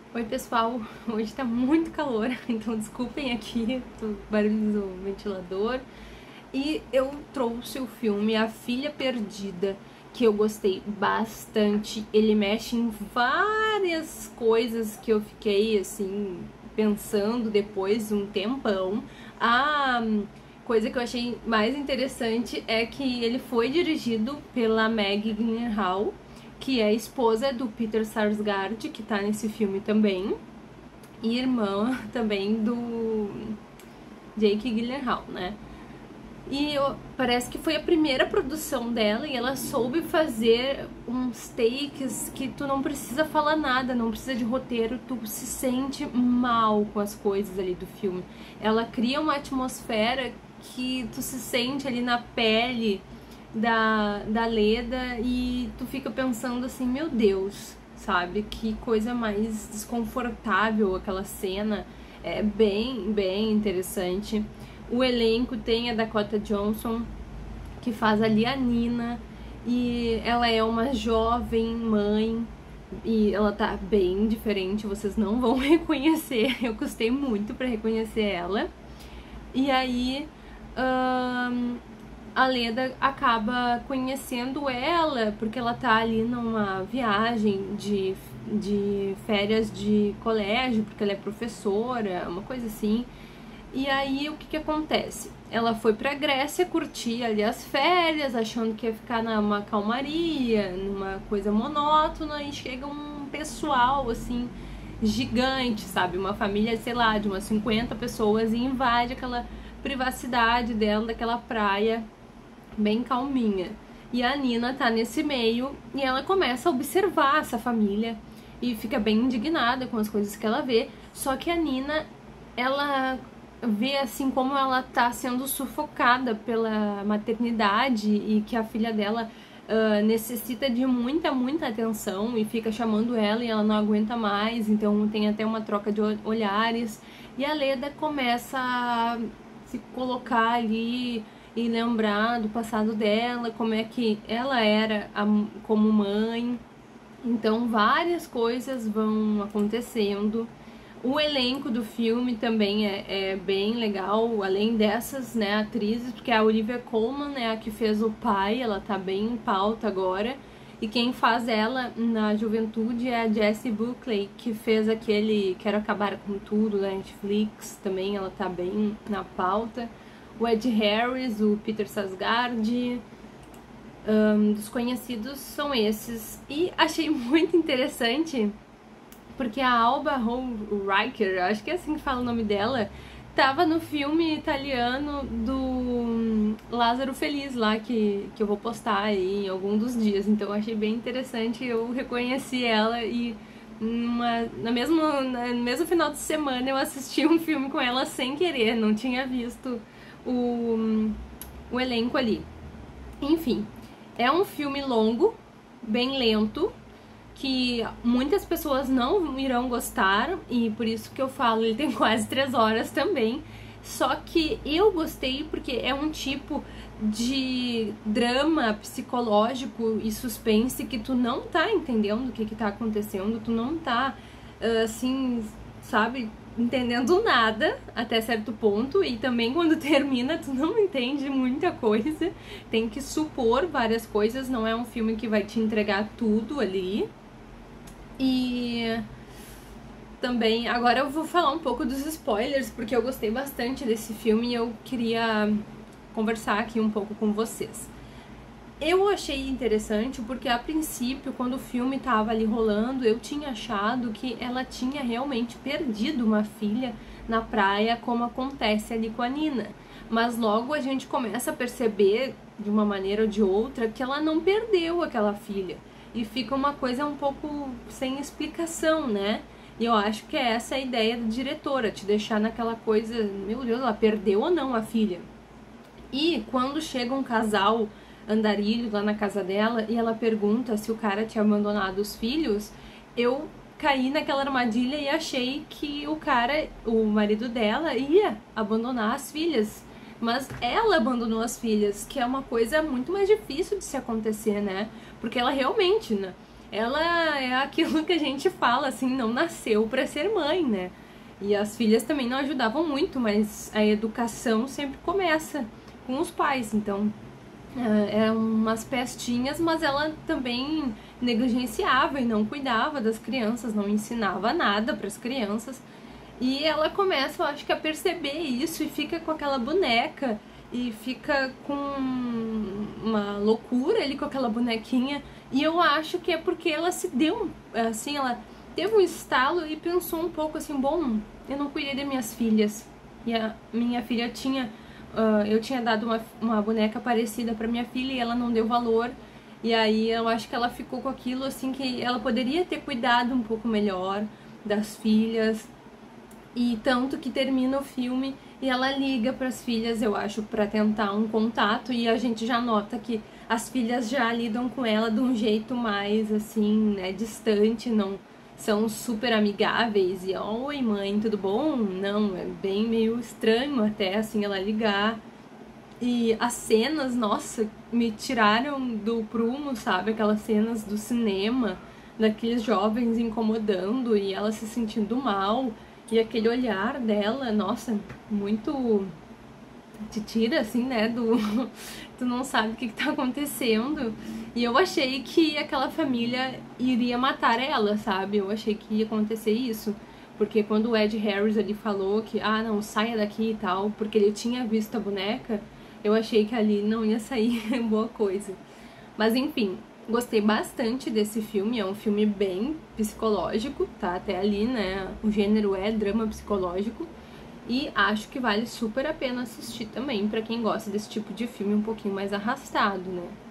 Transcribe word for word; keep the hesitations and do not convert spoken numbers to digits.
Oi pessoal, hoje tá muito calor, então desculpem aqui o barulho do ventilador. E eu trouxe o filme A Filha Perdida, que eu gostei bastante. Ele mexe em várias coisas que eu fiquei assim pensando depois um tempão. A coisa que eu achei mais interessante é que ele foi dirigido pela Maggie Gyllenhaal, que é a esposa do Peter Sarsgaard, que tá nesse filme também, e irmã também do Jake Gyllenhaal, né? E eu, parece que foi a primeira produção dela e ela soube fazer uns takes que tu não precisa falar nada, não precisa de roteiro, tu se sente mal com as coisas ali do filme. Ela cria uma atmosfera que tu se sente ali na pele da, da Leda e tu fica pensando assim, meu Deus, sabe? Que coisa mais desconfortável aquela cena. É bem, bem interessante. O elenco tem a Dakota Johnson, que faz ali a Nina, e ela é uma jovem mãe, e ela tá bem diferente, vocês não vão reconhecer, eu custei muito pra reconhecer ela. E aí, hum, a Leda acaba conhecendo ela, porque ela tá ali numa viagem de, de férias de colégio, porque ela é professora, uma coisa assim. E aí, o que que acontece? Ela foi pra Grécia curtir ali as férias, achando que ia ficar numa calmaria, numa coisa monótona, e chega um pessoal, assim, gigante, sabe? Uma família, sei lá, de umas cinquenta pessoas, e invade aquela privacidade dela, daquela praia bem calminha. E a Nina tá nesse meio, e ela começa a observar essa família, e fica bem indignada com as coisas que ela vê, só que a Nina, ela vê assim como ela tá sendo sufocada pela maternidade e que a filha dela uh, necessita de muita, muita atenção e fica chamando ela e ela não aguenta mais, então tem até uma troca de olhares e a Leda começa a se colocar ali e lembrar do passado dela, como é que ela era a, como mãe, então várias coisas vão acontecendo. O elenco do filme também é, é bem legal, além dessas, né, atrizes, porque a Olivia Colman é a que fez o pai, ela tá bem em pauta agora, e quem faz ela na juventude é a Jessie Buckley, que fez aquele Quero Acabar com Tudo da Netflix, também ela tá bem na pauta. O Ed Harris, o Peter Sarsgaard, um, dos conhecidos são esses, e achei muito interessante porque a Alba Riker, acho que é assim que fala o nome dela, tava no filme italiano do Lázaro Feliz lá, que, que eu vou postar aí em algum dos dias. Então eu achei bem interessante, eu reconheci ela e numa, na mesmo, no mesmo final de semana eu assisti um filme com ela sem querer, não tinha visto o, o elenco ali. Enfim, é um filme longo, bem lento, que muitas pessoas não irão gostar, e por isso que eu falo, ele tem quase três horas também, só que eu gostei porque é um tipo de drama psicológico e suspense que tu não tá entendendo o que que tá acontecendo, tu não tá, assim, sabe, entendendo nada até certo ponto, e também quando termina tu não entende muita coisa, tem que supor várias coisas, não é um filme que vai te entregar tudo ali. E também, agora eu vou falar um pouco dos spoilers, porque eu gostei bastante desse filme e eu queria conversar aqui um pouco com vocês. Eu achei interessante porque a princípio, quando o filme tava ali rolando, eu tinha achado que ela tinha realmente perdido uma filha na praia, como acontece ali com a Nina. Mas logo a gente começa a perceber, de uma maneira ou de outra, que ela não perdeu aquela filha. E fica uma coisa um pouco sem explicação, né? E eu acho que é essa a ideia da diretora, te deixar naquela coisa, meu Deus, ela perdeu ou não a filha? E quando chega um casal andarilho lá na casa dela e ela pergunta se o cara tinha abandonado os filhos, eu caí naquela armadilha e achei que o cara, o marido dela, ia abandonar as filhas. Mas ela abandonou as filhas, que é uma coisa muito mais difícil de se acontecer, né? Porque ela realmente, né? ela é aquilo que a gente fala, assim, não nasceu pra ser mãe, né? E as filhas também não ajudavam muito, mas a educação sempre começa com os pais, então eram umas pestinhas, mas ela também negligenciava e não cuidava das crianças, não ensinava nada para as crianças. E ela começa, eu acho que, a perceber isso e fica com aquela boneca e fica com uma loucura ali com aquela bonequinha. E eu acho que é porque ela se deu, assim, ela teve um estalo e pensou um pouco assim, bom, eu não cuidei das minhas filhas. E a minha filha tinha, uh, eu tinha dado uma, uma boneca parecida pra minha filha e ela não deu valor. E aí eu acho que ela ficou com aquilo, assim, que ela poderia ter cuidado um pouco melhor das filhas. E tanto que termina o filme e ela liga para as filhas, eu acho, para tentar um contato, e a gente já nota que as filhas já lidam com ela de um jeito mais, assim, né, distante, não são super amigáveis e, oi mãe, tudo bom? Não, é bem meio estranho até, assim, ela ligar. E as cenas, nossa, me tiraram do prumo, sabe? Aquelas cenas do cinema, daqueles jovens incomodando e ela se sentindo mal. E aquele olhar dela, nossa, muito... te tira, assim, né, do... tu não sabe o que, que tá acontecendo. E eu achei que aquela família iria matar ela, sabe? Eu achei que ia acontecer isso. Porque quando o Ed Harris, ele falou que, ah, não, saia daqui e tal, porque ele tinha visto a boneca, eu achei que ali não ia sair boa coisa. Mas, enfim, gostei bastante desse filme, é um filme bem psicológico, tá até ali, né, o gênero é drama psicológico, e acho que vale super a pena assistir também, pra quem gosta desse tipo de filme um pouquinho mais arrastado, né.